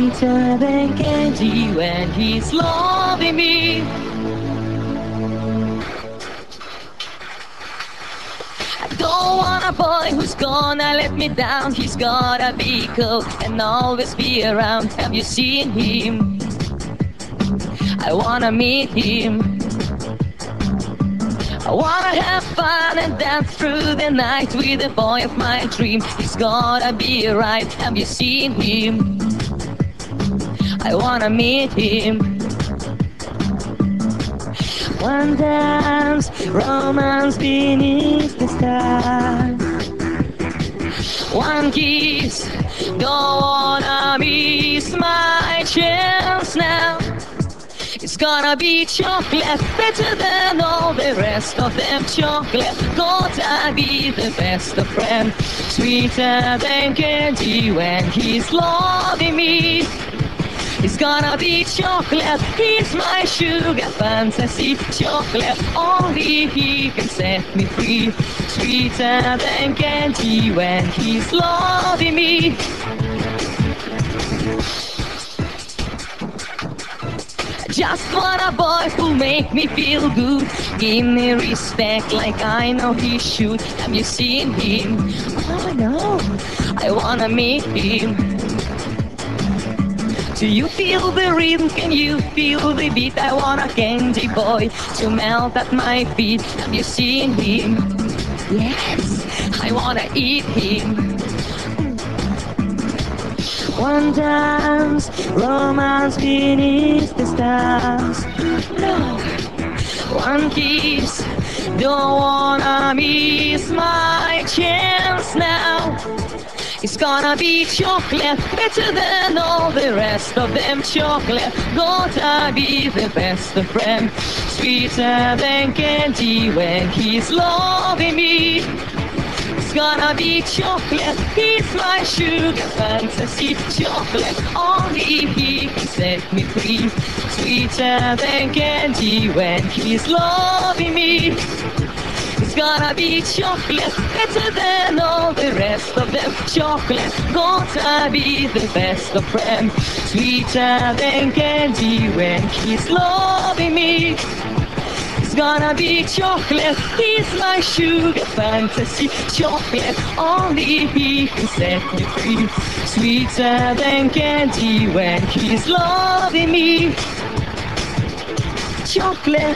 sweeter than candy when he's loving me. I don't want a boy who's gonna let me down. He's gotta be cool and always be around. Have you seen him? I wanna meet him. I wanna have fun and dance through the night with the boy of my dream. He's gotta be right. Have you seen him? I wanna meet him. One dance, romance beneath the stars. One kiss, don't wanna miss my chance now. It's gonna be chocolate, better than all the rest of them. Chocolate, gonna be the best of friends. Sweeter than candy when he's loving me. It's gonna be chocolate, he's my sugar fantasy. Chocolate, only he can set me free. Sweeter than candy when he's loving me. Just want a boy who'll make me feel good. Give me respect like I know he should. Have you seen him? Oh no, I wanna meet him. Do you feel the rhythm? Can you feel the beat? I want a candy boy to melt at my feet. Have you seen him? Yes, I wanna eat him. One dance, romance beneath the stars. No, one kiss, don't wanna miss my chance now. It's gonna be chocolate, better than all the rest of them. Chocolate, gonna be the best of friends. Sweeter than candy when he's loving me. It's gonna be chocolate, he's my sugar fantasy. Chocolate, only he can set me free. Sweeter than candy when he's loving me. It's gonna be chocolate, better than all the rest of them. Chocolate, gonna be the best of friends. Sweeter than candy when he's loving me. It's gonna be chocolate, he's my sugar fantasy. Chocolate, only he can set me free. Sweeter than candy when he's loving me. Chocolate.